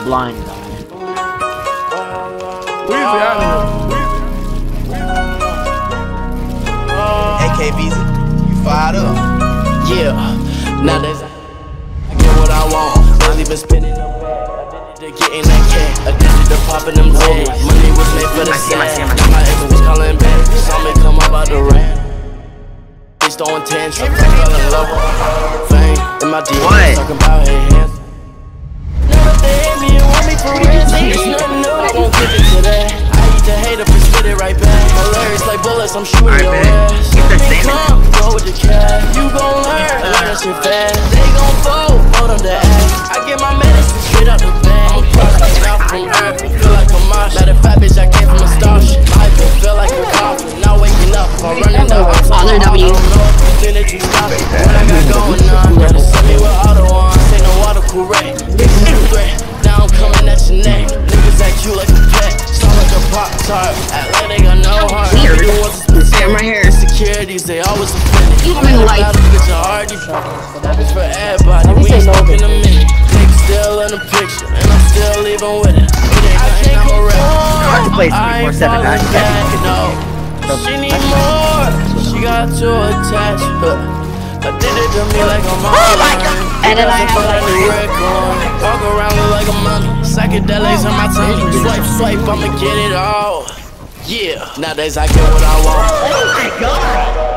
blind guy. Weezy out here. AKBZ, you fired up. Yeah, now that's I get what I want. Not even spending no bag. Addicted to getting that cash. Addicted to popping them tags. Money was made for the sad. My ex was calling back. Saw me come up out the rain. Bitch throwing tantrums. Fell in love with fame. In my DMs talking about her hands. Never they hate me and want me for real. It's nothing new. I won't give it to that. I eat the hater but spit it right back. My lyrics like bullets. I'm shooting your ass. Come, go with the cash. You gon' learn that shit fast. They gon' fold them to ass. I get my medicine straight out the bag. I'm crossing out from earth. Feel like a mosh. Not a fat bitch. I came from a starship. I feel like a coffin. Not waking up. If I'm running down, I'm Father W. then that you stop it. What I got going on, gotta send me with auto on. Say no auto correct. Niggas is threat. Now I'm coming at your neck. Niggas act you like a pet. Sound like a pop tart. Act like they got no heart. Damn, my hair. Insecurities, they always offended. Even like Get your heart deep. That is for everybody. We ain't smoking a minute. Niggas still in the picture, and I'm still leaving with it. I can't control. I ain't falling back, no. She need more. She got too attached. Addicted to me like I'm on my god. And then I have like walk around look like a mummy. Psychedelics on my tongue. Swipe, swipe, I'ma get it all. Yeah, nowadays I get what I want. oh my god.